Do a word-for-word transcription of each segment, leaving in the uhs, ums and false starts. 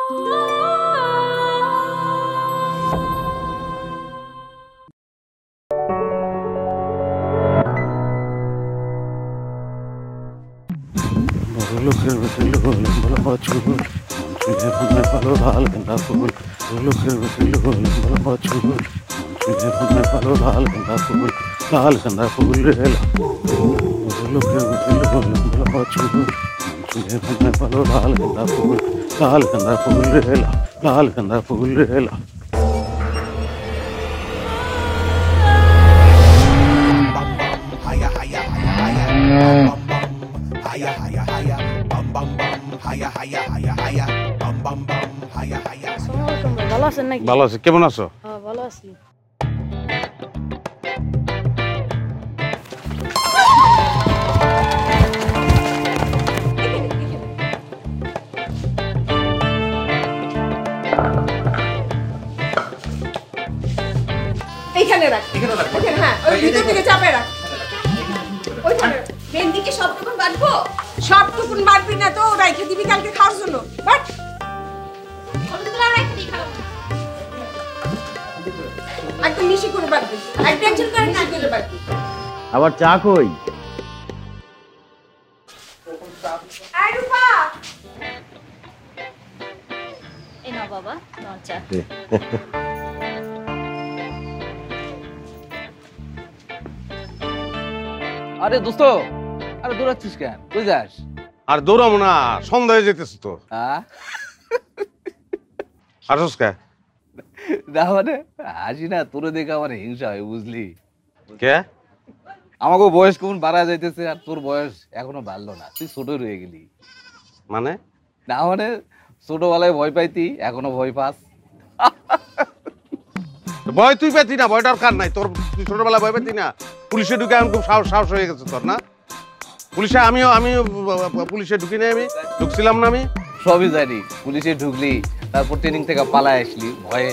লোকের বেশি লোল বলা চুল মঞ্চুলে মনে ভালো লাল গেন্দা ফুল লোকের বেশি লোল বলা চুল মঞ্চুলে মনে ভালো লাল গেন্দা ফুল লাল গেন্দা ফুল রে লোকের বেশি লোল বলা চুল মঞ্চুলে মনে ভালো লাল গেন্দা ফুল লাল গেন্দা ফুল রে লাল গেন্দা ফুল রে Haya haya haya bam bam bam haya haya haya haya bam bam bam haya haya ভালো আছেন নাকি? ভালো আছি, কেমন আছো? হ্যাঁ ভালো আছি। এইখানে রাখ, এখানে রাখ, হ্যাঁ ওই ভিতর থেকে চাপে রাখ। ওইখানে ভেন্ডি কি সব টুকুন বাটবো? সব টুকুন বাটবি না তো রাইখে দিবি কালকে খাওয়ার জন্য। বাট একদম মিশি করে বাটবি, এক টেনশন করে না করে বাটবি। আবার চা কই? আই রূপা, এই নাও বাবা তোমার চা। আরে দোস্ত, আরে দৌড়াচ্ছিস কেন? তুই যাস? আর দৌড়াবো না, সন্ধ্যা হয়ে যেতেছে তো। হ্যাঁ আসস কে? না মানে হাসি না, তোরে দেখে আমার হিংসা হয় বুঝলি। কে? আমাকে বয়স কেমন বাড়া যাইতেছে আর তোর বয়স এখনো বাড়লো না, তুই ছোট রয়ে গেলি। মানে? না মানে ছোটবেলায় ভয় পাইতি, এখনো ভয় পাস। ভয় তুই পেতি না, ভয় দরকার নাই তোর। তুই ছোটবেলা ভয় পেতি না? পুলিশে ঢুকে আমি খুব সাহস সাহস হয়ে গেছে তোর না? পুলিশে আমিও আমিও পুলিশে ঢুকি নাই, আমি ঢুকছিলাম না। আমি সবই জানি, পুলিশে ঢুকলি, তারপর ট্রেনিং থেকে পালায় আসলি ভয়ে।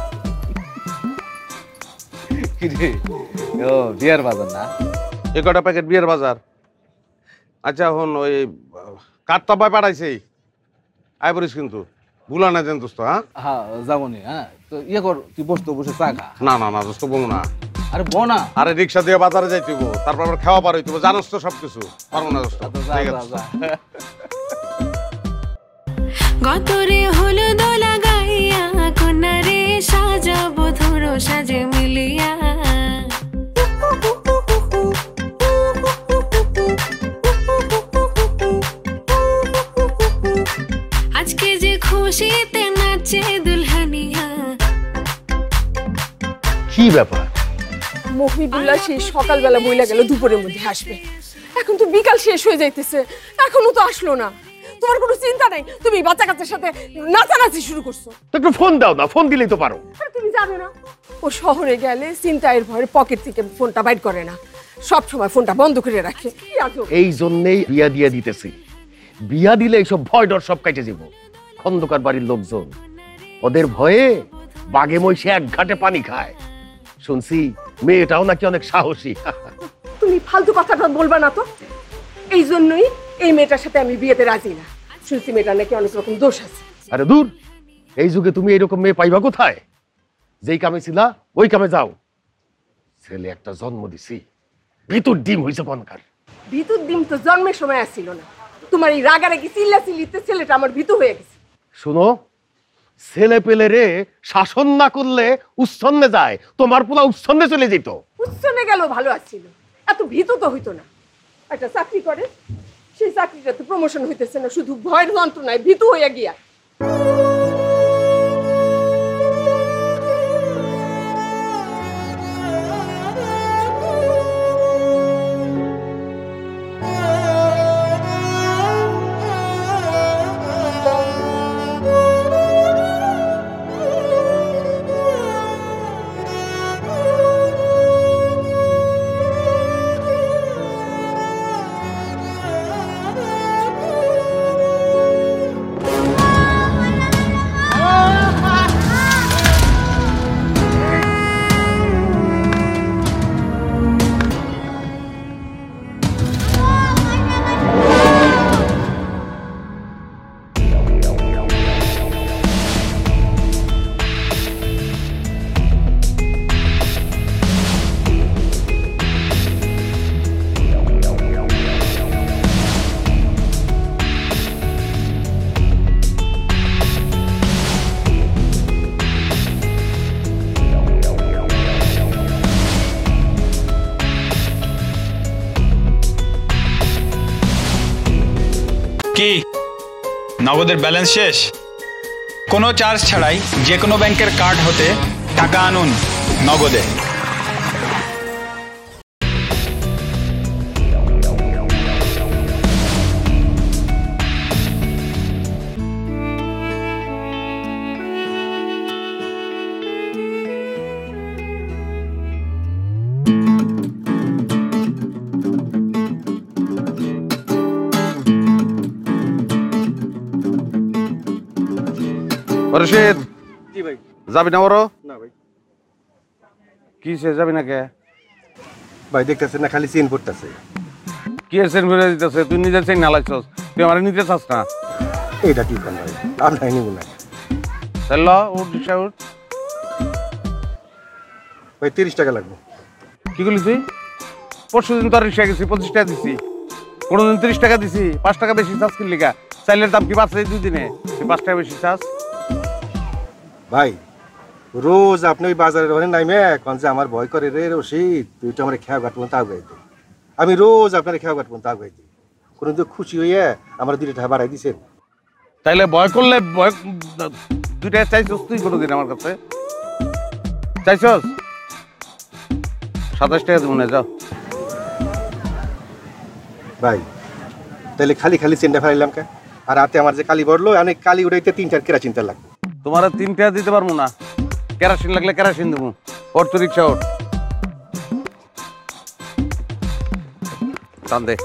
কি রে, ও বিয়ার বাজার না? এই কটা প্যাকেট বিয়ের বাজার। আচ্ছা হন, ওই কাঠটা পায় পাঠাইছে আয় পড়িস কিন্তু, ভুলা না যেন দোস্ত। হ্যাঁ হ্যাঁ যাবনি। হ্যাঁ তো ইয়ে কর, তুই বসতো বসে চা খা। না না না দোস্ত বলবো না। আরে বোনা, আরে রিক্সা দিয়ে বাজারে যাইতে হইব, তারপর আবার খাওয়া পার হইতে হইব, জানোস তো সবকিছু। পারবো না দোস্ত। ঠিক আছে। গতরে হলুদ লাগাইয়া কোনারে সাজাবো ধরো সাজে মিলিয়া আজকে যে খুশিতে নাচে দুলহানিয়া। কি ব্যাপার? মহিবুল্লাহ সেই সকালবেলা বইলা গেল দুপুরের মধ্যে আসবে, এখন তো বিকাল শেষ হয়ে যাইতেছে, এখনো তো আসলো না। তোমার কোনো চিন্তা নাই? তুমি বাচ্চা কাচ্চার সাথে নাচানাচি শুরু করছো। তো একটু ফোন দাও না, ফোন দিলেই তো পারো। আরে তুমি জানো না, ও শহরে গেলে চিন্তায়ের ভয়ে পকেট থেকে ফোনটা বাইর করে না, সব সময় ফোনটা বন্ধ করে রাখে। এই জন্যই বিয়া দিয়ে দিতেছি। বিয়া দিলে এইসব ভয় ডর সব কাটে যাব। খন্দকার বাড়ির লোকজন, ওদের ভয়ে বাঘে মহিষে এক ঘাটে পানি খায়। শুনছি মেয়েটাও নাকি অনেক সাহসী। তুমি ফালতু কথাটা বলবা না তো। এই জন্যই এই মেয়েটার সাথে আমি বিয়েতে রাজি না। শুনছি মেয়েটার নাকি অনেক রকম দোষ আছে। আরে দূর, এই যুগে তুমি এইরকম মেয়ে পাইবা কোথায়? যেই কামে ছিলা ওই কামে যাও। ছেলে একটা জন্ম দিছি, ভিতর ডিম হইছে বনকার। ভিতর ডিম তো জন্মের সময় আসছিল না, তোমার এই রাগারাগি চিল্লা চিল্লিতে ছেলেটা আমার ভিতর হয়ে গেছে। শুনো, ছেলে পেলে রে শাসন না করলে উচ্ছন্নে যায়, তোমার পোলা উচ্ছন্নে চলে যেত। উচ্ছন্নে গেল ভালো আসছিল, এত ভীত তো হইতো না। একটা চাকরি করে, সেই চাকরিটা তো প্রমোশন হইতেছে না, শুধু ভয়ের যন্ত্রণায় ভীতু হইয়া গিয়া। নগদের ব্যালেন্স শেষ? কোনো চার্জ ছাড়াই যে কোনো ব্যাংকের কার্ড হতে টাকা আনুন নগদে। রশিদ, জি ভাই। যাবি না বড়? না ভাই। কি সে যাবি না কে? ভাই দেখতেছেন না খালি চেন পড়তেছে। কি এর চেন করে দিতেছে? তুই নিজের চেন নালাইছস, তুই আমার নিতে চাস না। এইটা কি কেন ভাই? আপনার নিব না চল উঠ, রিক্সা উঠ। ভাই তিরিশ টাকা লাগবে। কি করলি তুই? পরশু দিন তোর রিক্সা গেছি, পঁচিশ টাকা দিছি, কোনোদিন তিরিশ টাকা দিছি, পাঁচ টাকা বেশি চাষ কিনলি গা? চাইলের দাম কি বাঁচছে দুই দিনে? তুই পাঁচ টাকা বেশি চাষ? ভাই রোজ আপনি ওই বাজারের ওখানে নাইমে এখন যে আমার ভয় করে রে রশিদ, তুই তো আমার খেয়া কাটবো তা গাইতে। আমি রোজ আপনার খেয়া কাটবো তা গাইতে, কোনো তো খুশি হইয়া আমার দুটো টাকা বাড়াই দিছেন। তাইলে ভয় করলে ভয় দুইটা চাইছস তুই কোনোদিন আমার কাছে? চাইছস? সাতাশ টাকা মনে যাও। ভাই তাহলে খালি খালি চেনটা ফেলাইলাম কে? আর রাতে আমার যে কালি বড়লো অনেক কালি উড়াইতে তিন চার কেরা চিন্তা লাগবে। তোমার তিন টাকা দিতে পারবো না, কেরাসিন লাগলে কেরাসিন দেবো। ওর তো রিক্সা ওর টান দে।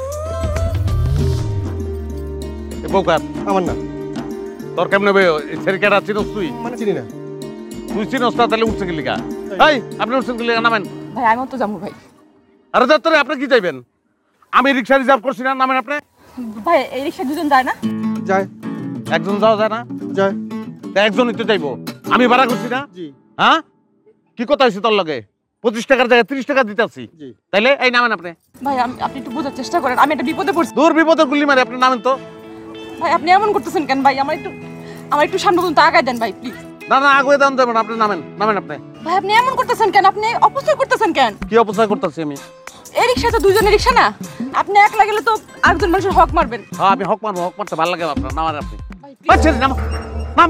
বৌকাত আমার না, তোর কেমন নেবে? কেরা চিনস তুই? মানে চিনি না। তুই চিনস না তাহলে উঠছে গেলিকা? এই আপনি উঠছেন গেলিকা, নামেন। ভাই আমি তো যাবো ভাই। আরে যাত্রা আপনি কি চাইবেন? আমি রিক্সা রিজার্ভ করছি না, নামেন আপনি। ভাই এই রিক্সা দুজন যায় না? যায়। একজন যাওয়া যায় না? যায়। একজনই তো যাইবো, আমি ভাড়া করছি না। হ্যাঁ কি কথা হয়েছে তোর লগে? পঁচিশ টাকার জায়গায় তিরিশ টাকা দিতেছি, তাইলে এই নামেন আপনি। ভাই আপনি একটু বোঝার চেষ্টা করেন, আমি একটা বিপদে পড়ছি। দূর বিপদের গুলি মারে, আপনি নামেন তো। ভাই আপনি এমন করতেছেন কেন ভাই? আমার একটু আমার একটু সামনে পর্যন্ত আগায় দেন ভাই প্লিজ। না না আগুয়ে দাম দেবেন, আপনি নামেন, নামেন আপনি। ভাই আপনি এমন করতেছেন কেন? আপনি অপচয় করতেছেন কেন? কি অপচয় করতেছি আমি? এই রিক্সা তো দুজনের রিক্সা না, আপনি একলা গেলে তো আরেকজন মানুষের হক মারবেন। হ্যাঁ আমি হক মারবো, হক মারতে ভালো লাগে আপনার। নামেন আপনি। আচ্ছা নাম নাম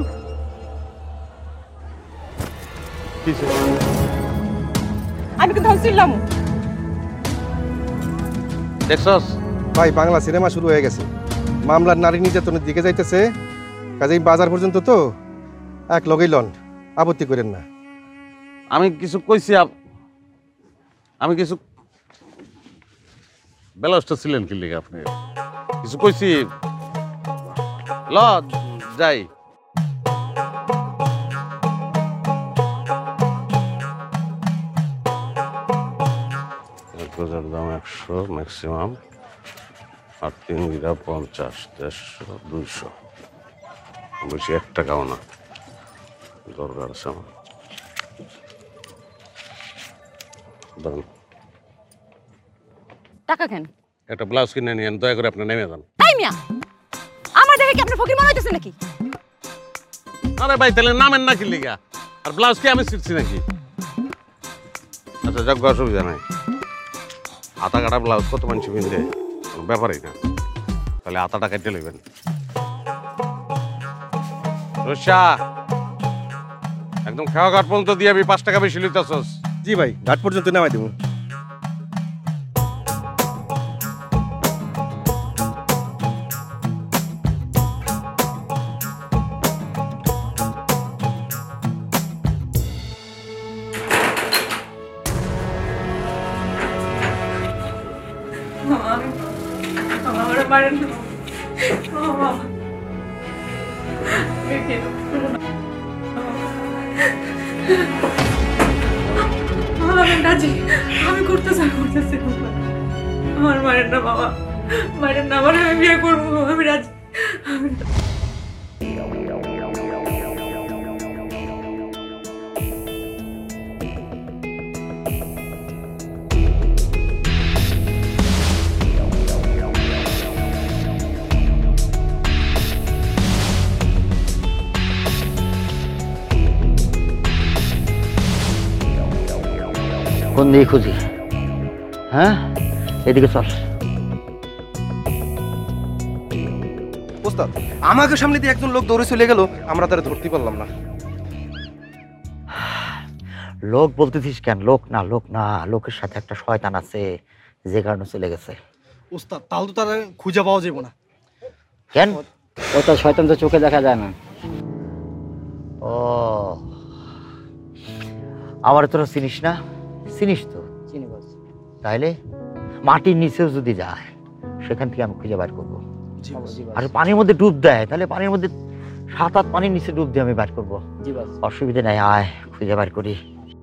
আমি কিন্তু হাসছিলাম। দেখছস ভাই বাংলা সিনেমা শুরু হয়ে গেছে, মামলার নারী নির্যাতনের দিকে যাইতেছে, কাজেই বাজার পর্যন্ত তো এক লগেই লন, আপত্তি করেন না। আমি কিছু কইছি, আমি কিছু বেলাসটা ছিলেন কি লিখে আপনি কিছু কইছি? ল যাই। এক হাজার দাম একশো ম্যাক্সিমাম, আর তিন বিঘা পঞ্চাশ, দেড়শো, দুইশো, বেশি এক টাকাও না দরকার আছে আমার। টাকা কেন? একটা ব্লাউজ কিনে নিয়েন, দয়া করে আপনি নেমে যান। তাই মিয়া আমার দেখে কি আপনি ফকির মনে হইতেছে নাকি? আরে ভাই তাহলে নামেন না কি লিগা? আর ব্লাউজ কি আমি শিখছি নাকি? আচ্ছা যাক, অসুবিধা নাই। আতা কাটা ব্লাউজ কত মানুষ কিনতে ব্যাপারই না, তাহলে আতাটা কেটে নেবেন। রুষা একদম খাওয়া ঘাট পর্যন্ত দিয়ে আমি পাঁচ টাকা বেশি লইতেছস। জি ভাই ঘাট পর্যন্ত নামাই দেবো। আমি করতে চাই করতেছি আমার মায়ের না বাবা, মায়ের না আমার, আমি বিয়ে করবো, আমি রাজি। কোন দিকে খুঁজি? হ্যাঁ এদিকে চল। ওস্তাদ আমাকে সামনে দিয়ে একজন লোক দৌড়ে চলে গেল, আমরা তারা ধরতে পারলাম না। লোক বলতেছিস কেন? লোক না, লোক না, লোকের সাথে একটা শয়তান আছে, যে কারণে চলে গেছে। ওস্তাদ তাহলে তো তারা খুঁজে পাওয়া যাবে না। কেন? ও তো শয়তান, তো চোখে দেখা যায় না। ও, আমার তোরা চিনিস না? চিনিস তো? চিনি বস। তাইলে মাটির নিচেও যদি যায়, সেখান থেকে আমি খুঁজে বার করবো। আর পানির মধ্যে ডুব দেয়, তাহলে পানির মধ্যে সাত আট পানির নিচে ডুব দিয়ে আমি বার করবো। অসুবিধা নাই, আয় খুঁজে বার করি।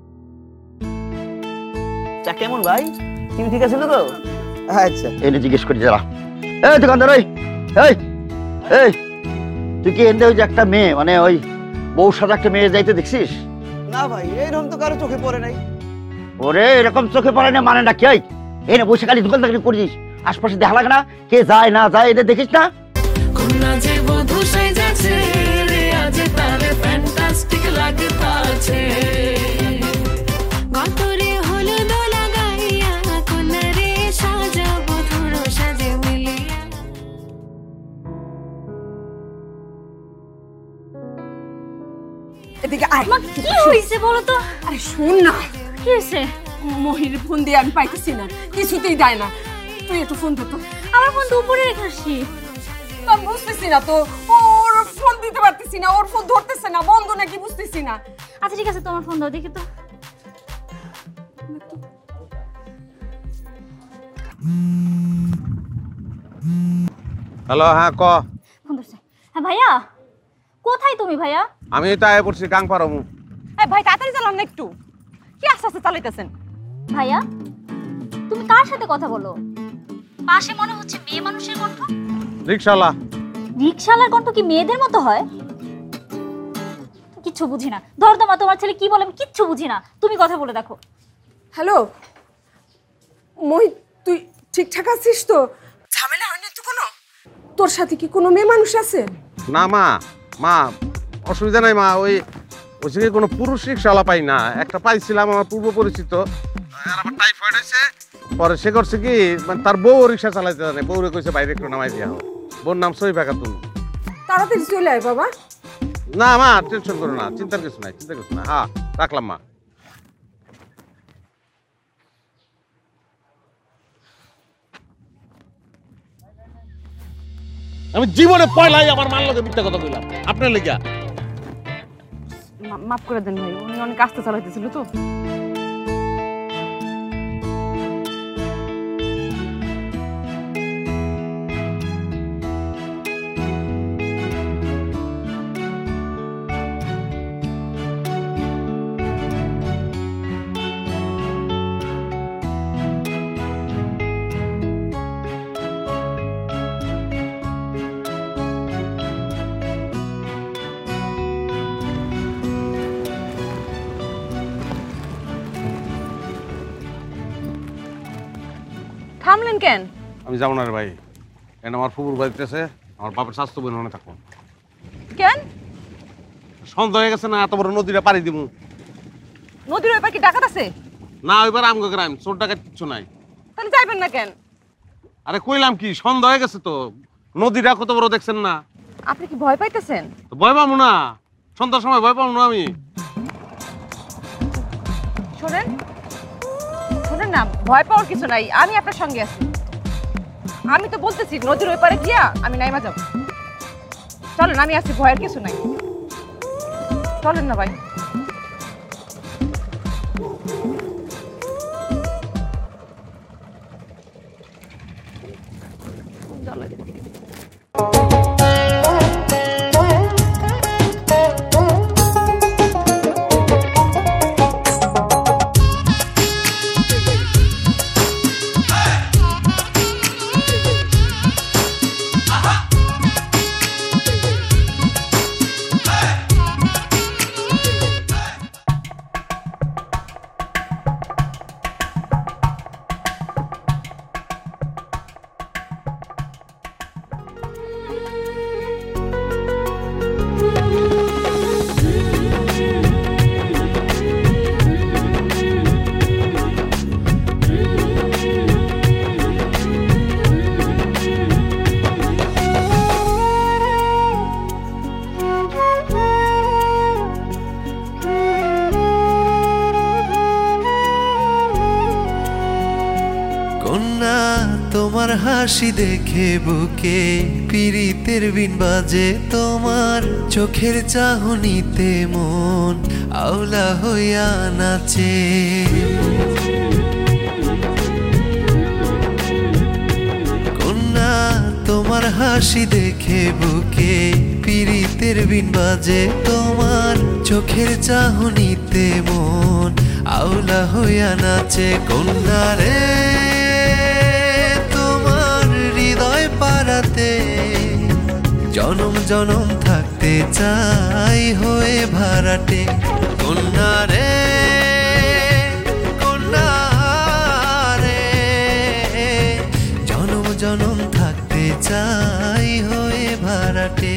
চা কেমন ভাই? তুমি ঠিক আছে তো? আচ্ছা, এনে জিজ্ঞেস করি যারা। এই দোকানদার, ওই এই এই তুই কি এনে ওই যে একটা মেয়ে, মানে ওই বউ সাথে একটা মেয়ে যাইতে দেখছিস? না ভাই, এইরকম তো কারো চোখে পড়ে নাই। ওরে এরকম চোখে পড়ে না মানে না কি? এনে বসে খালি দোকানদারি করিস, আশপাশে দেখা লাগে না কে যায় না যায়, এটা দেখিস না? কন্যা যে বধূ সাজাছে রে, আজ তার ফ্যান্টাস্টিক লাগতাছে। গতরে হলুদ লাগাইয়া কন্যা রে সাজা বধূর সাজে মিলিয়া। এদিকে আয়। কি হইছে বলো তো? আরে শোন না। কি হইছে? মহির ফোন দিয়ে আমি পাইতেছি না, কিছুতেই দেয় না। তুই একটু ফোন দে তো। আমার ফোন তো উপরে রেখে আসছি। আমি বুঝতেছি না তো, ওর ফোন দিতে পারতেছি না, ওর ফোন ধরতেছে না, বন্ধ নাকি বুঝতেছি না। আচ্ছা ঠিক আছে, তোমার ফোন দাও দেখি তো। হ্যালো, হ্যাঁ ক। ফোন ধরছে। হ্যাঁ ভাইয়া, কোথায় তুমি ভাইয়া? আমি তো আয় পড়ছি গাং পারমু। এই ভাই তাড়াতাড়ি চালান না একটু, কি আস্তে আস্তে চালাইতেছেন? ভাইয়া তুমি কার সাথে কথা বলো? পাশে মনে হচ্ছে মেয়ে মানুষের কণ্ঠ। রিকশালা। রিকশালার কণ্ঠ কি মেয়েদের মতো হয়? কিচ্ছু বুঝি না। ধর তোমা, তোমার ছেলে কি বলে আমি কিচ্ছু বুঝি না, তুমি কথা বলে দেখো। হ্যালো মোহিত, তুই ঠিকঠাক আছিস তো? ঝামেলা হয় না তো কোনো? তোর সাথে কি কোনো মেয়ে মানুষ আছে? না মা, মা অসুবিধা নাই মা। ওই ওইদিকে কোনো পুরুষ রিকশালা পাই না। একটা পাইছিলাম আমার পূর্ব পরিচিত, আর আমার টাইফয়েড হয়েছে। পরে সে করছে কি, মানে তার বউ রিকশা চালাইতে জানে, বউরে কইছে বাইরে একটু নামাই দিয়া। বোর নাম সহিফা খাতুন। তাড়াতাড়ি চলে আয় বাবা। না মা, টেনশন করো না, চিন্তার কিছু নাই, চিন্তার কিছু না। হ্যাঁ রাখলাম মা। আমি জীবনে পয়লাই আমার মান লগে মিথ্যা কথা কইলাম আপনার লেগা। মাফ করে দেন ভাই, উনি অনেক আস্তে চালাইতেছিল তো। থামলেন কেন? আমি যাবো না রে ভাই, কেন আমার ফুপুর বাড়িতে আছে, আমার বাপের স্বাস্থ্য বোন মনে থাকবো। কেন? সন্ধ্যা হয়ে গেছে না, এত বড় নদীটা পাড়ি দিব। নদীর ওই পারে কি ডাকাত আছে? না, ওইবার আমগো গ্রাম, চোর ডাকাত কিচ্ছু নাই। তাহলে যাইবেন না কেন? আরে কইলাম কি, সন্ধ্যা হয়ে গেছে তো, নদীটা কত বড় দেখছেন না? আপনি কি ভয় পাইতেছেন? তো ভয় পাবো না, সন্ধ্যার সময় ভয় পাবো না আমি। শোনেন শোনেন না, ভয় পাওয়ার কিছু নাই, আমি আপনার সঙ্গে আছি। আমি তো বলতেছি নদীর ওই পারে গিয়া আমি নাইমা যাব। চলেন, আমি আছি, ভয়ের কিছু নাই। চলেন না ভাই। তোমার হাসি দেখে বুকে পীড়িতের বিন বাজে, তোমার চোখের চাহনিতে মন আওলা হইয়া নাচে। কন্যা তোমার হাসি দেখে বুকে পীড়িতের বিন বাজে, তোমার চোখের চাহনিতে মন আওলা হইয়া নাচে। কন্যা রে হৃদয় পারাতে জনম জনম থাকতে চাই হয়ে ভাড়াটে। কন্যা রে কন্যা রে জনম জনম থাকতে চাই হয়ে ভাড়াটে।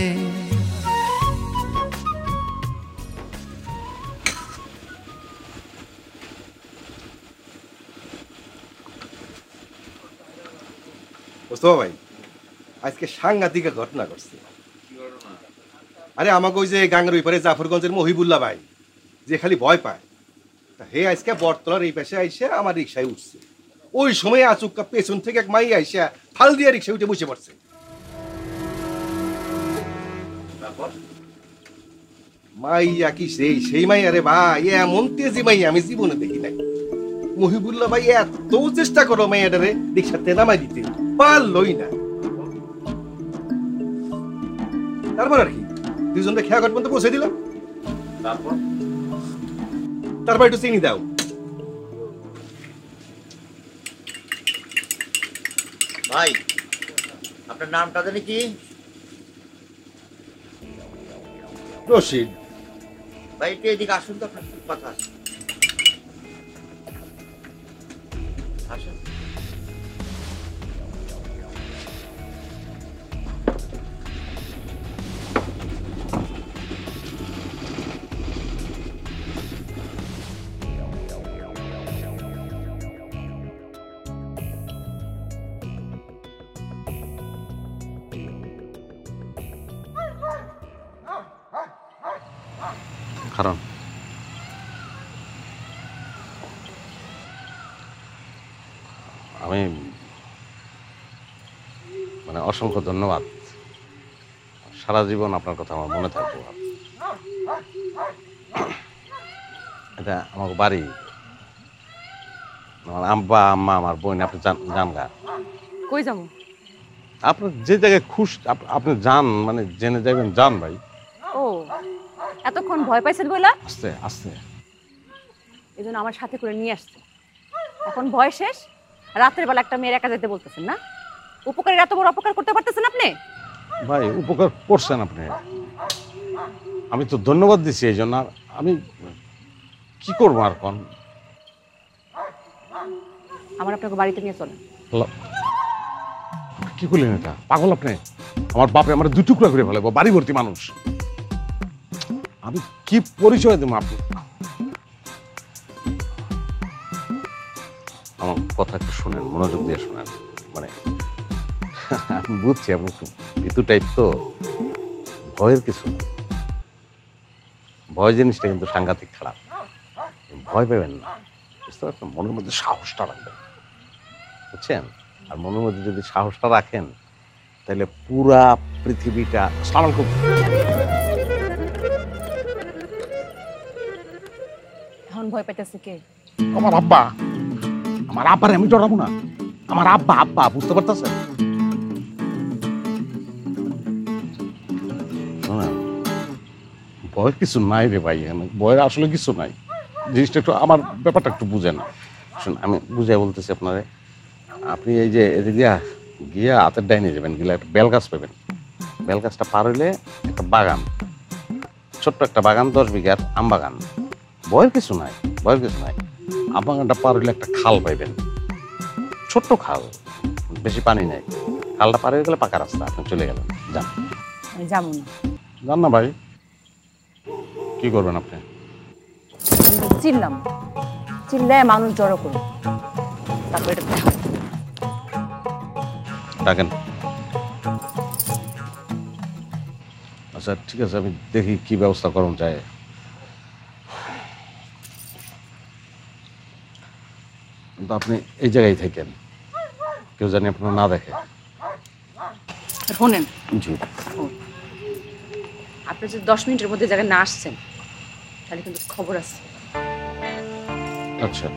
মোস্তফা ভাই, আজকে সাংঘাতিক ঘটনা ঘটছে। আরে আমাকে ওই যে গাঙ্গের ওই পারে জাফরগঞ্জের মহিবুল্লাহ ভাই যে খালি ভয় পায়, তা হে আজকে বটতলার এই পাশে আইসে আমার রিক্সায় উঠছে। ওই সময় আচুক্কা পেছন থেকে এক মাই আইসা ফাল দিয়া রিক্সায় উঠে বসে পড়ছে। মাইয়া কি সেই সেই মাই? আরে ভাই এমন তেজি মাই আমি জীবনে দেখি নাই। মহিবুল্লাহ ভাই এত চেষ্টা করো মাইয়াটারে রিক্সাতে নামাই দিতে, পারলই না। তারপর আর কি দুজনকে খেয়া ঘর পর্যন্ত পৌঁছে দিলাম। তারপর তারপর একটু চিনি দাও। ভাই আপনার নামটা জানি কি? রশিদ। ভাই একটু এদিকে আসুন তো, আপনার কথা আছে। আসুন। কারণ আমি মানে অসংখ্য ধন্যবাদ। সারা জীবন আপনার কথা আমার মনে থাকবে। এটা আমার বাড়ি, আমার আব্বা আম্মা আমার বোন। আপনি যান গা, কই যাবো? আপনি যে জায়গায় খুশ আপনি যান, মানে জেনে যাবেন, যান ভাই। ও এতক্ষণ ভয় পাইছেন বইলা? আস্তে আস্তে এই জন্য আমার সাথে করে নিয়ে আসছে। এখন ভয় শেষ, রাতের বেলা একটা মেয়ের একা যেতে বলতেছেন না? উপকারের এত বড় অপকার করতে পারতেছেন আপনি? ভাই উপকার করছেন আপনি, আমি তো ধন্যবাদ দিচ্ছি এই জন্য। আমি কি করবো আর কোন? আমার আপনাকে বাড়িতে নিয়ে চলেন। কি করলেন এটা? পাগল আপনি? আমার বাপে আমার দুই টুকরা করে ফেলে, বাড়ি ভর্তি মানুষ। আমি কি পরিচয় দেবো? আপনি আমার কথা একটু শোনেন, মনোযোগ দিয়ে শোনেন। মানে আমি বুঝছি আপনি একটু ভিতু টাইপ, তো ভয়ের কিছু নেই। ভয় জিনিসটা কিন্তু সাংঘাতিক খারাপ। ভয় পাবেন না, বুঝতে পারছেন? মনের মধ্যে সাহসটা রাখবেন, বুঝছেন? আর মনের মধ্যে যদি সাহসটা রাখেন তাহলে পুরা পৃথিবীটা সালাম করবে। এখন ভয় পাইতেছে কে? আমার আব্বা। আমার আব্বারে আমি ডরাবো না? আমার আব্বা আব্বা বুঝতে পারতেছেন? ভয়ের কিছু নাই রে ভাই, ভয়ের আসলে কিছু নাই। জিনিসটা একটু আমার ব্যাপারটা একটু বুঝেন। শুন, আমি বুঝে বলতেছি আপনারে। আপনি এই যে এদিকে গিয়া হাতের ডাইনে যাবেন, গেলে একটা বেল গাছ পাবেন। বেল গাছটা পার হইলে একটা বাগান, ছোট্ট একটা বাগান, দশ বিঘার আম বাগান। ভয়ের কিছু নাই, ভয়ের কিছু নাই। আম বাগানটা পার হইলে একটা খাল পাইবেন, ছোট্ট খাল, বেশি পানি নাই। খালটা পার হয়ে গেলে পাকা রাস্তা, আপনি চলে গেলেন। যান। আমি যাবো না। যান না ভাই। কি করবেন আপনি? চিল্লাম, চিল্লায় মানুষ জড়ো করুন, তারপর এটা ডাকেন। আচ্ছা ঠিক আছে, আমি দেখি কি ব্যবস্থা করুন যায়। কিন্তু আপনি এই জায়গায় থাকেন, কেউ জানি আপনার না দেখে। শোনেন, জি আপনি যদি দশ মিনিটের মধ্যে জায়গায় না আসছেন তাহলে কিন্তু খবর আছে। আচ্ছা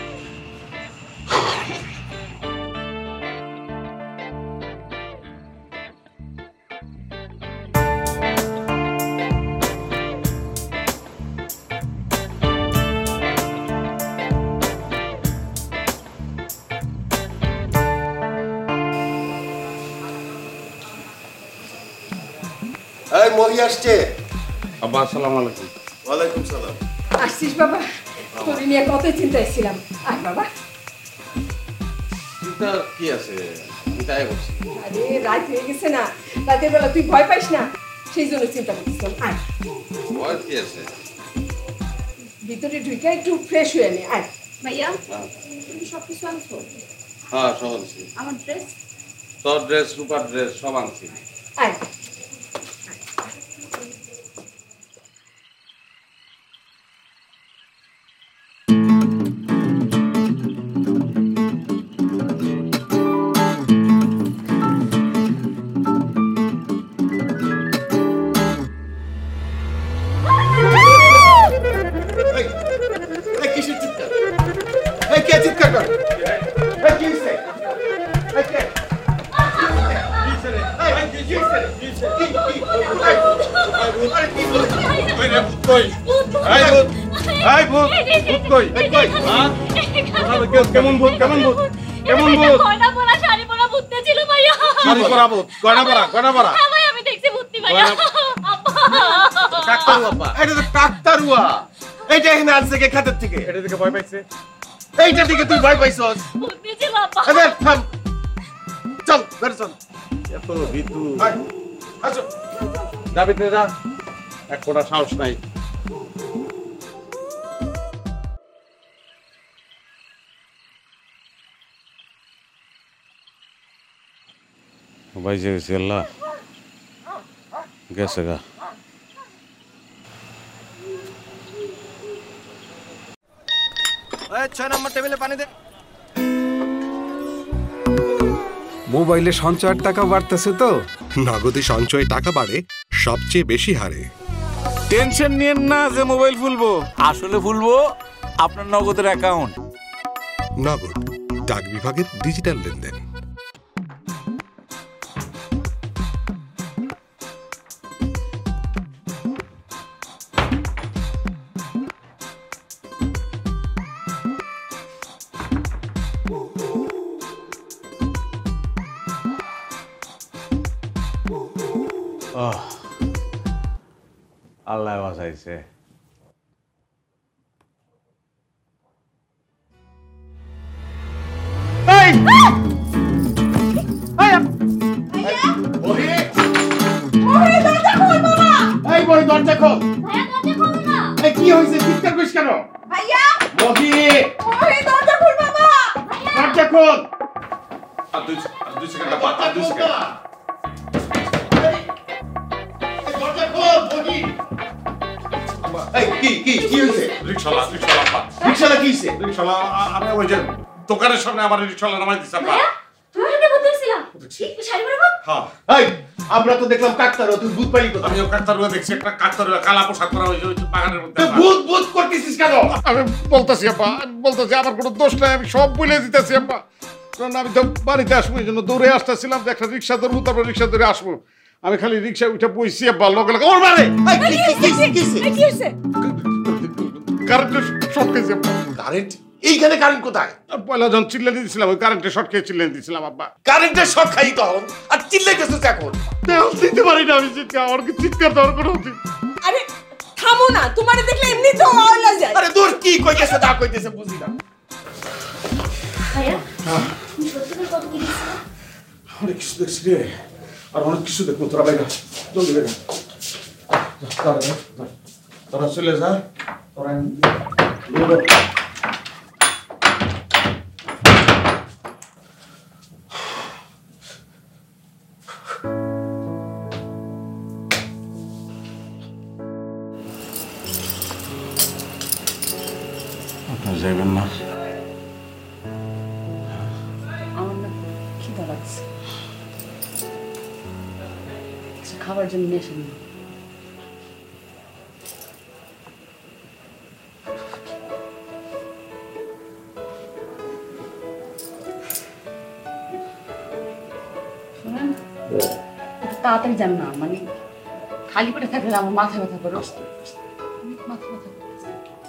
এই মহি আসছে। আব্বা আসসালামু আলাইকুম। ওয়ালাইকুম সালাম। আসছিস বাবা? তোর নিয়ে কত চিন্তায় ছিলাম। আয় বাবা। চিন্তা কি আছে, আমি তাই করছি। আরে রাত হয়ে গেছে না, রাতের বেলা তুই ভয় পাইস না, সেই জন্য চিন্তা করছিলাম। আয় ভয় কি আছে, ভিতরে ঢুকে একটু ফ্রেশ হয়ে নে। আয় ভাইয়া তুমি সব কিছু আনছো? হ্যাঁ সব আনছি। আমার ড্রেস? তোর ড্রেস, রূপার ড্রেস সব আনছি। আয় কেমন ভূত কেমন ভূত কেমন ভূত? গয়না পরা শাড়ি পরা ভূত ছিল ভাইয়া। শাড়ি পরা ভূত, গয়না পরা গয়না পরা। হ্যাঁ ভাই আমি দেখছি ভূতনি ভাইয়া। কাকতারুয়া পা। এটা তো কাকতারুয়া। এইটা এখানে আসছে কে খাতের থেকে? এটা থেকে ভয় পাইছে। এইটা থেকে তুই ভয় পাইছস? ভূতনি ছিল আপা। আরে থাম। চল বের চল। এত ভিতু। আসো যাবি তে যা, এক ফোঁটা সাহস নাই। বাইজে গেছে আল্লাহ গেছে গা। ছয় নম্বর টেবিলে পানি দে। মোবাইলে সঞ্চয়ের টাকা বাড়তেছে তো? নগদে সঞ্চয়ে টাকা বাড়ে সবচেয়ে বেশি হারে। টেনশন নিয়েন না যে মোবাইল ফুলবো, আসলে ফুলবো আপনার নগদের অ্যাকাউন্ট। নগদ ডাক বিভাগের ডিজিটাল লেনদেন। আল্লাহ বাঁচাইছে। কি হয়েছে? চিৎকার করিস কেন? ভাইয়া মহি ওরে দরজা খুল বাবা। দরজা খোল। আর দুই দুই সেকেন্ড বাবা, আর দুই সেকেন্ড। দরজা খোল মহি। এই কি কি কি হয়েছে? রিকশালা রিকশালা আপা। রিকশালা কি হয়েছে? রিকশালা আমি ওই যে দোকানের সামনে আমার রিকশালা নামাই দিছে আপা। তুমি এখানে ভূত দেখছিলা? শাড়ি পরা ভূত? হ্যাঁ। এই আমরা তো দেখলাম কাকতারুয়া, তুই ভূত পাইলি কোথায়? আমিও কাকতারুয়া দেখছি, একটা কাকতারুয়া কালা পোশাক পরা হয়েছে ওই বাগানের মধ্যে। তুই ভূত ভূত করতেছিস কেন? আমি বলতেছি আপা, আমি বলতেছি আমার কোনো দোষ নাই, আমি সব বলে দিতেছি আপা। কারণ আমি তো বাড়িতে আসবো এই জন্য দৌড়ে আসতেছিলাম, যে একটা রিক্সা ধরবো, তারপর রিক্সা ধরে আসবো। আমি খালি রিক্সা উঠে বইছি আব্বা, লগে লগে ওর মারে কারেন্টের শর্ট খেয়েছি আব্বা। কারেন্ট? এইখানে কারেন্ট কোথায়? পয়লা যখন চিল্লানি দিয়েছিলাম ওই কারেন্টের শর্ট খেয়ে চিল্লানি দিয়েছিলাম আব্বা। কারেন্টের শর্ট খাই তখন আর চিল্লাইতেছিস এখন? দিতে পারি না আমি চিৎকার, আমার কি চিৎকার দেওয়ার কোনো উচিত? আরে থামো না, তোমারে দেখলে এমনি তো আওয়াজ যায়। আরে দূর কি কইতেছে না কইতেছে বুঝি না। ভাইয়া তুমি সত্যি করে কত কি দেখছিলা? অনেক কিছু দেখছি রে, আর অনেক কিছু দেখবো। তোরা বেগা জলদি বেগা, তোরা চলে যা। তোরা আপনারা যাইবেন না? আমার না খাবার জন্য নিয়ে আসেন। শুনেন, একটু তাড়াতাড়ি যান না, মানে খালি পেটে থাকলে আমার মাথা ব্যথা করে। মাথা ব্যথা করতেছে।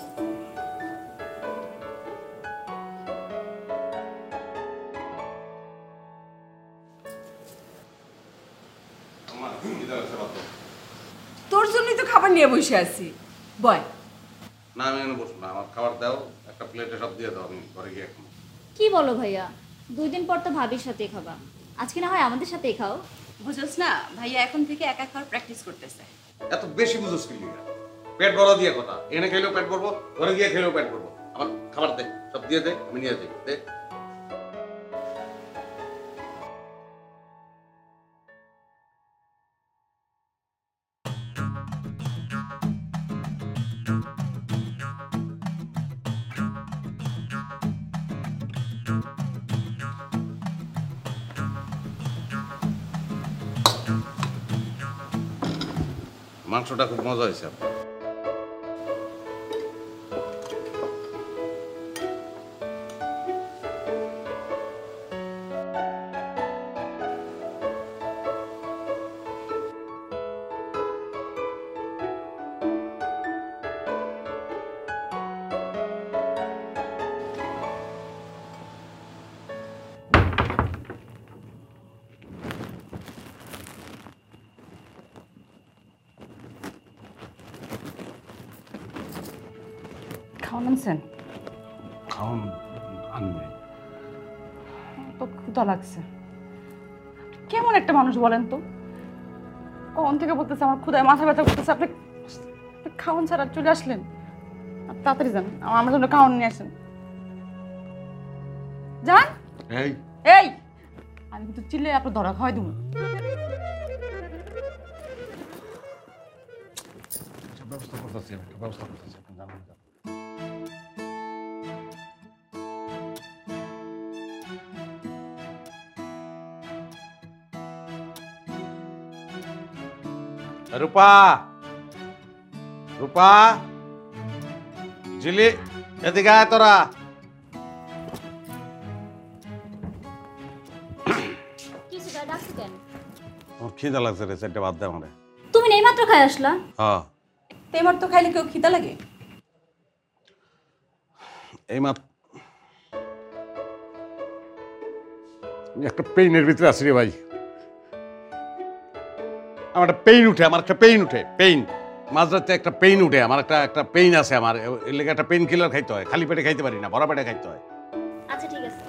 তোর জন্যই তো খাবার নিয়ে বসে আছি। বয় না, আমি এখানে বসবো না, আমার খাবার দাও, একটা প্লেটে সব দিয়ে দাও, আমি ঘরে গিয়ে খাবো। কি বলো ভাইয়া, দুই দিন পর তো ভাবির সাথে খাবা, আজকে না হয় আমাদের সাথেই খাও। বুঝছ না, ভাইয়া এখন থেকে একা খাওয়ার প্র্যাকটিস করতেছে। এত বেশি বুঝোস কি লিগা? পেট ভরা দিয়ে কথা, এনে খেলেও পেট ভরবো, ঘরে গিয়ে খেলেও পেট ভরবো। আমার খাবার দে, সব দিয়ে দে, আমি নিয়ে যাই। দে। মাংসটা খুব মজা হয়েছে আপনার। খাওয়ান আনছেন? খাওয়ান আনবে তো ক্ষুধা লাগছে। কেমন একটা মানুষ বলেন তো, কখন থেকে বলতেছে আমার ক্ষুধায় মাথা ব্যথা করতেছে, আপনি খাওয়ান ছাড়া চলে আসলেন। তাড়াতাড়ি যান, আমার জন্য খাওয়ান নিয়ে আসেন। যান। এই এই আমি কিন্তু চিল্লে আপনার ধরা খাওয়াই দেবো। ব্যবস্থা করতেছি, ব্যবস্থা করতেছি, আপনি জানেন। রূপা, রূপা, জিলি, এদিকে আয় তোরা। আমার খিদা লাগছে রে, চারটে বাদ দে আমারে। তুমি নেই মাত্র খাই আসলা? হ্যাঁ। তেমার তো খাইলে কেউ খিদা লাগে? এই মাত্র একটা পেইনের ভিতরে আছি রে ভাই। আমার একটা পেইন উঠে, আমার একটা পেইন উঠে, পেইন মাঝরাতে একটা পেইন উঠে, আমার একটা একটা পেইন আছে, আমার এর লেগে একটা পেইন কিলার খাইতে হয়। খালি পেটে খাইতে পারি না, ভরা পেটে খাইতে হয়। আচ্ছা ঠিক আছে,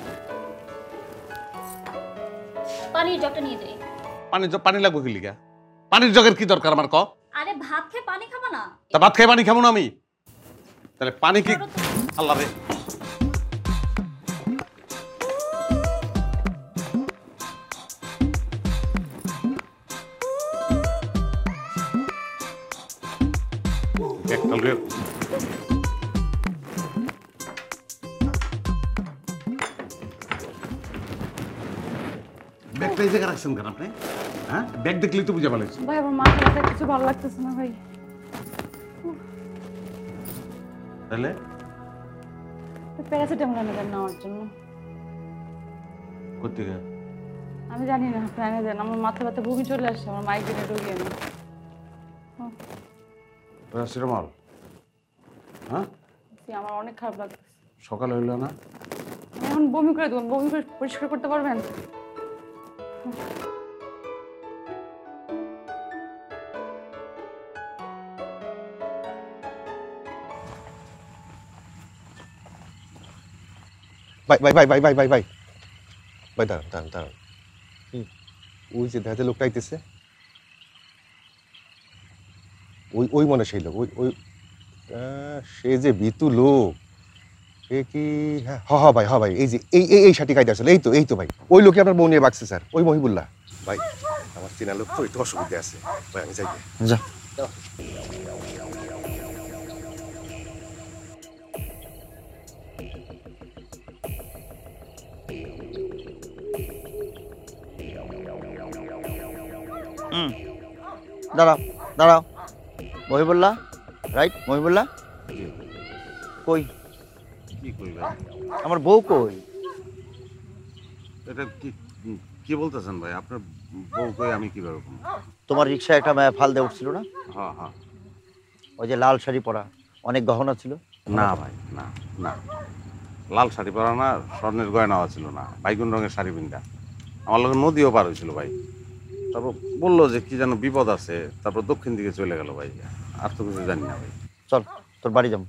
পানির জগটা নিয়ে যাই। পানির জগ পানি লাগবে কি লিগা? পানির জগের কি দরকার আমার? ক আরে ভাত খেয়ে পানি খাবো না? তা ভাত খেয়ে পানি খাবো না আমি? তাহলে পানি কি? আল্লাহ রে, ব্যাগটা এই জায়গায় রাখছেন কেন আপনি? হ্যাঁ, ব্যাগ দেখলেই তো বুঝে পালাইছি। ভাই আমার মাথা ব্যথা, কিছু ভালো লাগতেছে না ভাই। তাহলে প্যারাসিটামল এনে দেন নেওয়ার জন্য। কোথেকে? আমি জানি না, আপনি এনে দেন। আমার মাথা ব্যথা, বমি চলে আসছে, আমার মাইগ্রেনে রোগী আমি। প্যারাসিটামল? হ্যাঁ, আমার অনেক খারাপ লাগতেছে। সকাল হইল না? এখন বমি করে দেবো, বমি করে পরিষ্কার করতে পারবেন? ভাই ভাই ভাই ভাই ভাই ভাই ভাই ভাই দাঁড়ান দাঁড়ান দাঁড়ান ওই যে দেখা লোকটা আইতেছে, ওই ওই মনে সেই লোক, ওই ওই সে যে বিতু লোক, এ কি? হ্যাঁ হ হ ভাই, হ ভাই, এই যে এই এই শাটি কাইতে আসলে, এই তো এই তো ভাই, ওই লোকে আপনার বউ নিয়ে বাগছে স্যার, ওই মহিবুল্লাহ ভাই। আমার চেনা লোক তো, একটু অসুবিধা আছে ভাই, আমি যাই। যা দাঁড়াও দাঁড়াও মহিবুল্লাহ রাইট মহিবুল্লাহ কই কি কই ভাই আমার বউ কই এটা কি কি বলতেছেন ভাই আপনার বউ কই আমি কিভাবে বলবো তোমার রিক্সায় একটা মেয়ে ফাল দিয়ে উঠছিল না হ্যাঁ হ্যাঁ ওই যে লাল শাড়ি পরা অনেক গহনা ছিল না ভাই না না লাল শাড়ি পরা না স্বর্ণের গয়নাও ছিল না বাইগুন রঙের শাড়ি পিন্ধা আমার লগে নদীও পার হয়েছিল ভাই তারপর বললো যে কি যেন বিপদ আছে তারপর দক্ষিণ দিকে চলে গেল ভাই আর তো কিছু জানি না ভাই চল তোর বাড়ি যাবো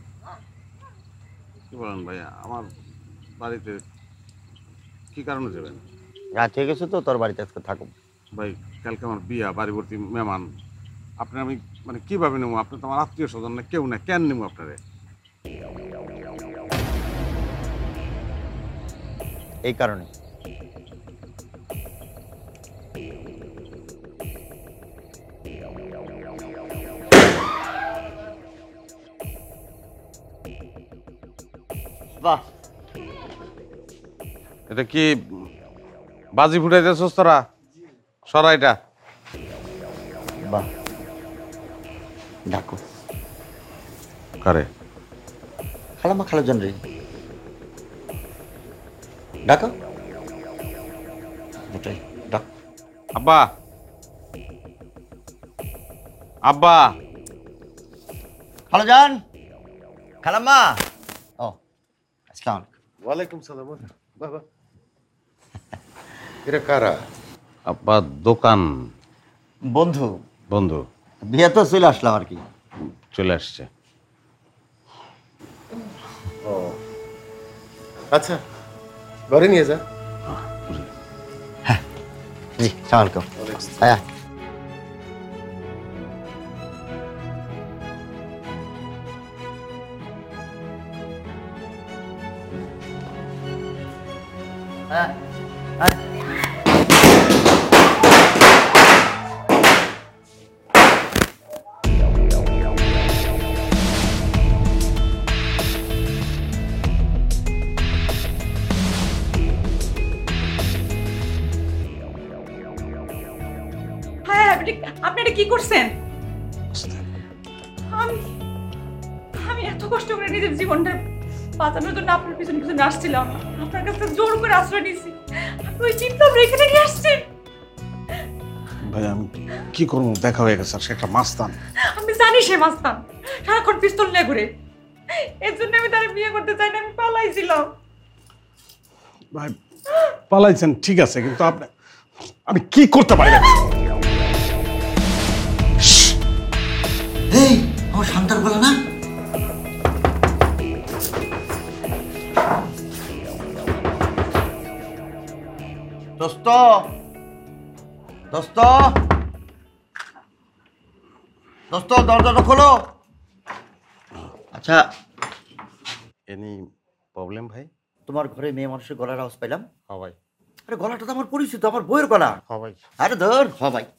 কি বলেন ভাই আমার বাড়িতে কি কারণে যাবেন রাত হয়ে গেছে তো তোর বাড়িতে আজকে থাকো ভাই কালকে আমার বিয়া বাড়িবর্তী মেহমান আপনি আমি মানে কিভাবে নেবো আপনি তো আমার আত্মীয় স্বজন না কেউ না কেন নেবো আপনারে এই কারণে বাহ এটা কি বাজি ফুটাইতেছস তোরা সরাইটা বাহ ডাকো কারে খালাম্মা খালাজন রে ডাকো ওটাই ডাক আব্বা আব্বা খালাজান খালাম্মা ও আসসালামু আলাইকুম ওয়ালাইকুম সালাম বাবা এরা কারা আব্বা দোকান বন্ধু বন্ধু বিয়ে তো চলে আসলাম আর কি চলে আসছে ও আচ্ছা ঘরে নিয়ে যা জি সালাম হ্যাঁ হ্যাঁ আপনি এটা কি করছেন আমি আমি এত কষ্ট করে নিজের জীবনটা বাঁচানোর জন্য আপনার পিছনে পিছনে আসছিলাম আপনার কাছে জোর করে আশ্রয় নিয়েছি আপনি ওই চিন্তা এখানে নিয়ে আসছেন ভাই আমি কি করবো দেখা হয়ে গেছে সে একটা মাস্তান আমি জানি সে মাস্তান সারাক্ষণ পিস্তল নিয়ে ঘুরে এর জন্য আমি তার বিয়ে করতে চাই না আমি পালাইছিলাম ভাই পালাইছেন ঠিক আছে কিন্তু আপনি আমি কি করতে পারি এই আমার শান্তার বলা না দোস্ত দোস্ত দোস্ত দরজাটা খোলো আচ্ছা এনি প্রবলেম ভাই তোমার ঘরে মেয়ে মানুষের গলার আওয়াজ পাইলাম হ্যাঁ ভাই আরে গলাটা তো আমার পরিচিত আমার বইয়ের গলা হ্যাঁ ভাই আরে ধর হ্যাঁ ভাই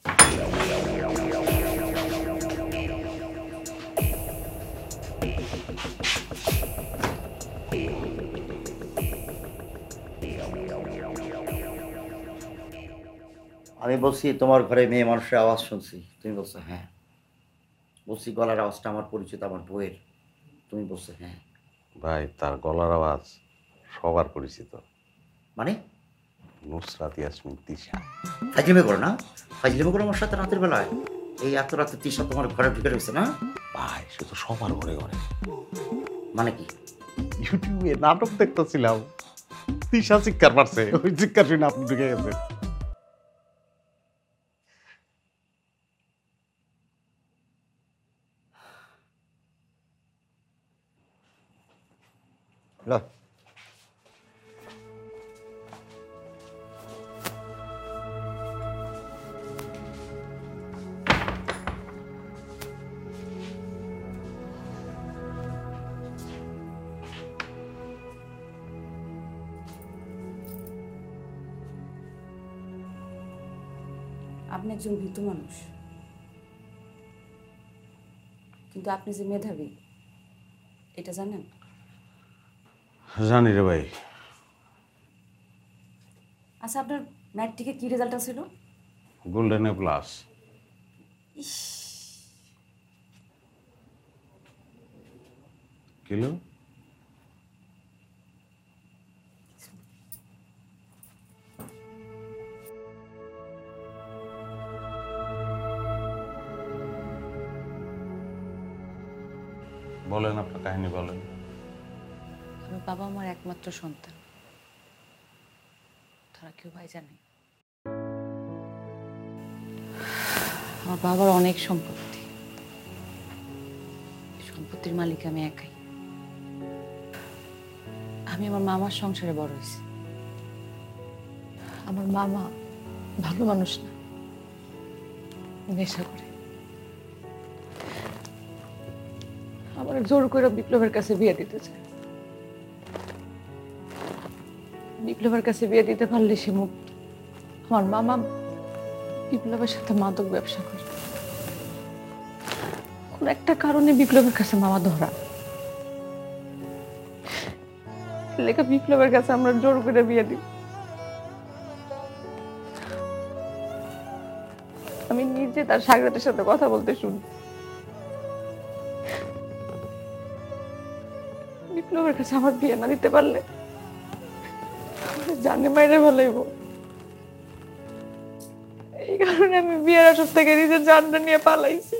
আমি বলছি তোমার ঘরে মেয়ে মানুষের আওয়াজ শুনছি তুমি বলছো হ্যাঁ বলছি গলার আওয়াজটা আমার পরিচিত আমার বইয়ের তুমি বলছো হ্যাঁ ভাই তার গলার আওয়াজ সবার পরিচিত মানে নুসরাত ইয়াসমিন তিশা ফাইজলিমে করো না ফাইজলিমে করো আমার সাথে রাতের বেলায় এই এত রাতে তিশা তোমার ঘরে ঢুকে রয়েছে না ভাই সে তো সবার ঘরে ঘরে মানে কি ইউটিউবে নাটক দেখতেছিলাম তিশা চিৎকার মারছে ওই চিৎকার শুনে আপনি ঢুকে গেছেন লো আপনি একজন ভীতু মানুষ, কিন্তু আপনি যে মেধাবী এটা জানেন? জানি রে ভাই। আচ্ছা, আপনার ম্যাট্রিকে কি রেজাল্ট ছিল? Golden A plus. কিলো বলেন, আপনার কাহিনী বলেন। আমার বাবা আমার একমাত্র সন্তান, তারা কেউ ভাই জানে। আমার বাবার অনেক সম্পত্তি, সম্পত্তির মালিক আমি একাই। আমি আমার মামার সংসারে বড় হয়েছি। আমার মামা ভালো মানুষ না, নেশা করে। আমার জোর করে বিপ্লবের কাছে বিয়ে দিতে চায়। বিপ্লবের কাছে বিয়ে দিতে পারলে সে মুক্ত। আমার মামা বিপ্লবের সাথে মাদক ব্যবসা করে। কোন একটা কারণে বিপ্লবের কাছে মামা ধরা। লেখা বিপ্লবের কাছে আমরা জোর করে বিয়ে দিই। আমি নিজে তার সাগরাতের সাথে কথা বলতে শুনি। বিপ্লবের কাছে আমার বিয়ে না দিতে পারলে জানে মাইরে ভালোইব। এই কারণে আমি বিয়ের আসর থেকে নিজের জানটা নিয়ে পালাইছি।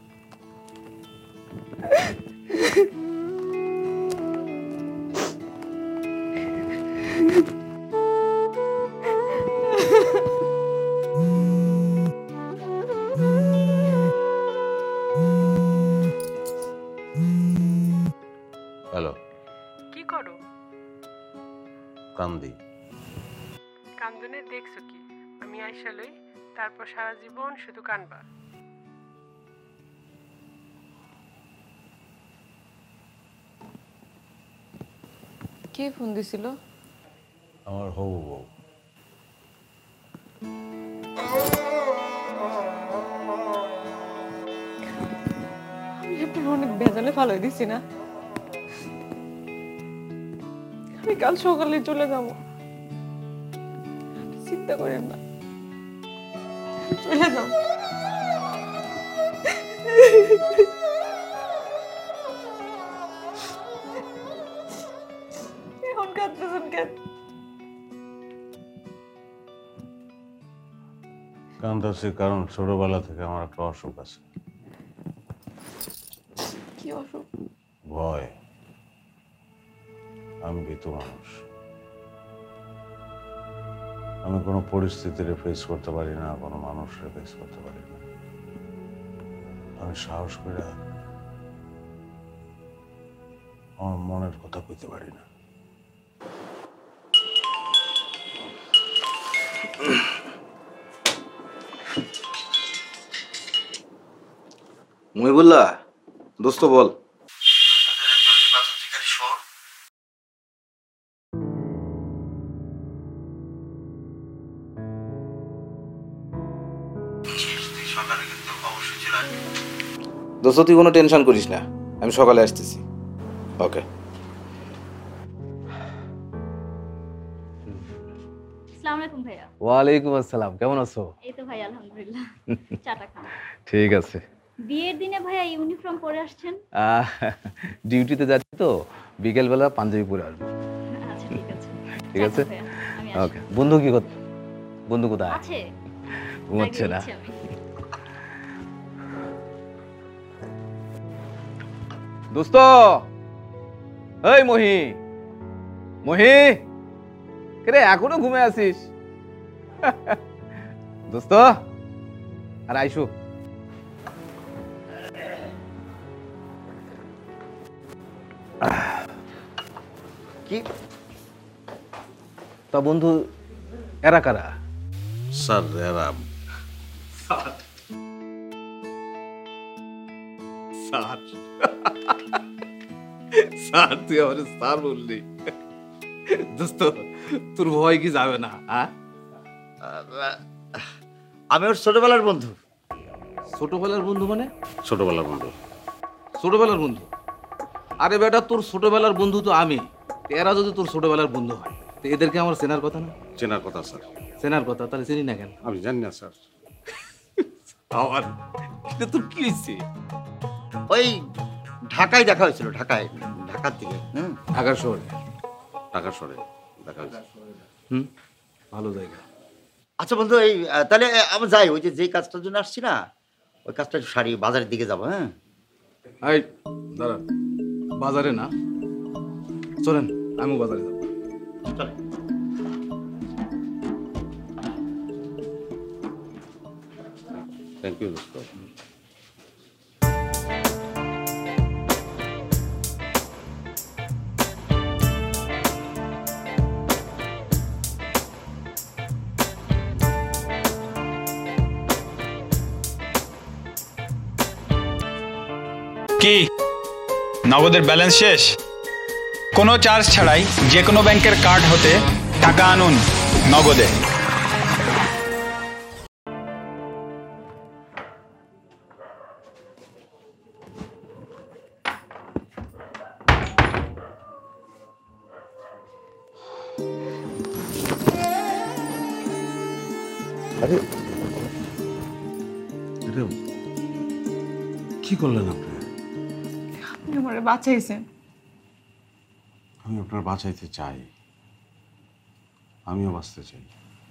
হ্যালো, কি করো? কান্দি। কান্দনে দেখছো কি? আমি আইসা লই, তারপর সারা জীবন শুধু কানবা। কে ফোন দিছিল? আমার হবু বউ। আমি আপনার অনেক বেজালে ভালো দিছি না? আমি কাল সকালে চলে যাবো, চিন্তা করেন না, চলে যাও। এখন কাঁদতেছেন কেন? কান্দাছি কারণ ছোটবেলা থেকে আমার একটা অসুখ আছে। কি অসুখ? ভয়। আমি ভীতু মানুষ। আমি কোনো পরিস্থিতিরে ফেস করতে পারি না, কোনো মানুষরে ফেস করতে পারি না। আমি সাহস করে আমার মনের কথা কইতে পারি না। মহিবুল্লাহ, দোস্ত বল। দোস্ত তুই কোনো টেনশন করিস না, আমি সকালে আসতেছি। ওকে। আসসালামু আলাইকুম ভাইয়া। ওয়ালাইকুম আসসালাম, কেমন আছো? এই তো ভাই আলহামদুলিল্লাহ। চাটা খান। ঠিক আছে। বিয়ের দিনে ভাইয়া ইউনিফর্ম পরে আসছেন? ডিউটিতে যাচ্ছি তো, বিকেলবেলা পাঞ্জাবি পরে আসবো। আচ্ছা ঠিক আছে। ঠিক আছে, ওকে। বন্ধু কি করতে? বন্ধু কোথায় আছে? ঘুমাচ্ছে না? দোস্ত, এই মহি, মহি, কে এখনো ঘুমে আছিস? দোস্ত, আর আইসো। কি তা বন্ধু, এরা কারা? স্যার এরা স্যার স্যার স্যার তুই আমার স্যার বললি? দোস্ত তোর ভয় কি যাবে না? আমি ওর ছোটবেলার বন্ধু। ছোটবেলার বন্ধু মানে? ছোটবেলার বন্ধু। ছোটবেলার বন্ধু? আরে বেটা, তোর ছোটবেলার বন্ধু তো আমি। এরা যদি তোর ছোটবেলার বন্ধু হয়, তো এদেরকে আমার চেনার কথা না? চেনার কথা স্যার। চেনার কথা, তাহলে চিনি না কেন? আমি জানি না স্যার। আমার তে তোর কি হয়েছে? ওই ঢাকায় দেখা হয়েছিল, ঢাকায়, ঢাকার থেকে। হুম, ঢাকার শহরে। ঢাকা শহরে দেখা হয়েছে। হুম, ভালো জায়গা। আচ্ছা বন্ধু, এই আহ, তাহলে আমি যাই, ওই যে যেই কাজটার জন্য আসছি না, ওই কাজটা একটু সারি, বাজারের দিকে যাবো। হ্যাঁ, এই দাঁড়ান, বাজারে না, চলেন আমিও বাজারে যাবো। চলে। থ্যাংক ইউ দোস্ত। কি নগদের ব্যালেন্স শেষ? কোনো চার্জ ছাড়াই যে কোনো ব্যাংকের কার্ড হতে টাকা আনুন নগদে। আরে এটা কি করলেন আপনি? আপনি আমার বাঁচাইছেন। আমি আপনার বাঁচাইতে চাই, আমিও বাঁচতে চাই।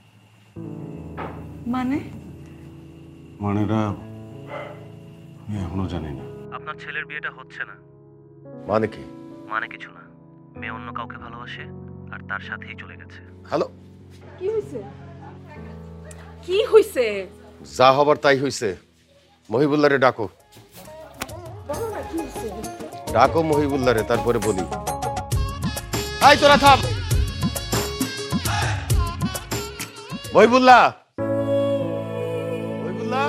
মানে মানেটা আমি এখনো জানি না। আপনার ছেলের বিয়েটা হচ্ছে না। মানে কি? মানে কিছু না, মেয়ে অন্য কাউকে ভালোবাসে আর তার সাথেই চলে গেছে। হ্যালো, কি হইছে? কি হইছে? যা হবার তাই হইছে। মহিবুল্লাহরে ডাকো, বলো না কি হইছে? ডাকো মহিবুল্লাহরে, তারপরে বলি। আই তোরা থাম। মহিবুল্লাহ, মহিবুল্লাহ,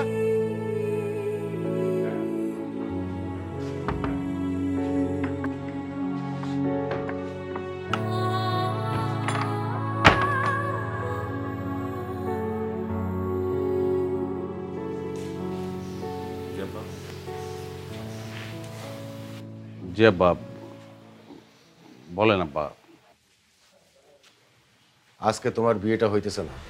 জি আব্বা, বলেন আব্বা। আজকে তোমার বিয়েটা হইতেছে না।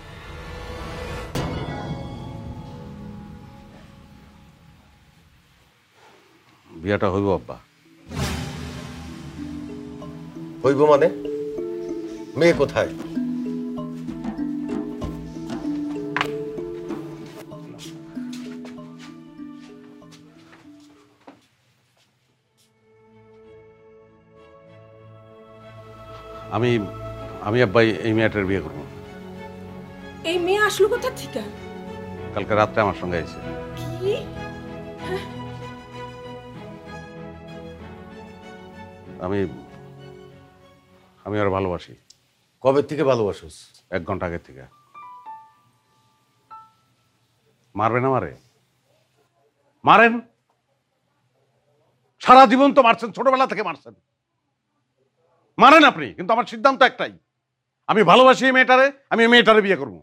বিয়েটা হইব আব্বা। হইব মানে? মেয়ে কোথায়? আমি আমি আব্বা এই মেয়েটার বিয়ে করবো। এই মেয়ে আসলো কোথা থেকে? কালকে রাত্রে আমার সঙ্গে আইছে। কি? আমি আমি আর ভালোবাসি। কবে থেকে ভালোবাসোস? এক ঘন্টা আগে থেকে। মারবে না? মারে মারেন। সারা জীবন তো মারছেন, ছোটবেলা থেকে মারছেন, মারেন আপনি। কিন্তু আমার সিদ্ধান্ত একটাই, আমি ভালোবাসি এই মেয়েটারে, আমি এই মেয়েটারে বিয়ে করবো।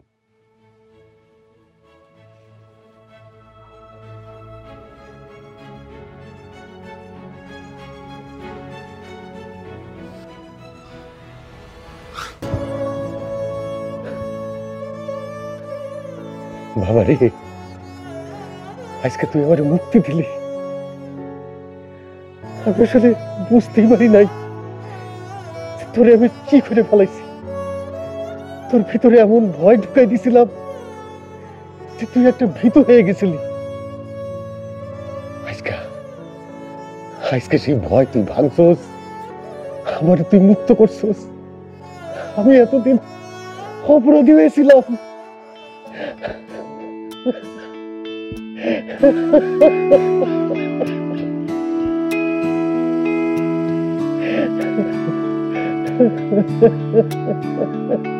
বাবা রে, আজকে তুই আমার মুক্তি দিলি। আমি আসলে বুঝতেই পারি নাই তোরে আমি কি করে ফেলাইছি। তোর ভিতরে এমন ভয় ঢুকাই দিছিলাম যে তুই একটা ভীত হয়ে গেছিলি। আজকে আজকে সেই ভয় তুই ভাঙছস, আমার তুই মুক্ত করছস। আমি এতদিন অপরাধী হয়েছিলাম। Ha ha ha ha ha.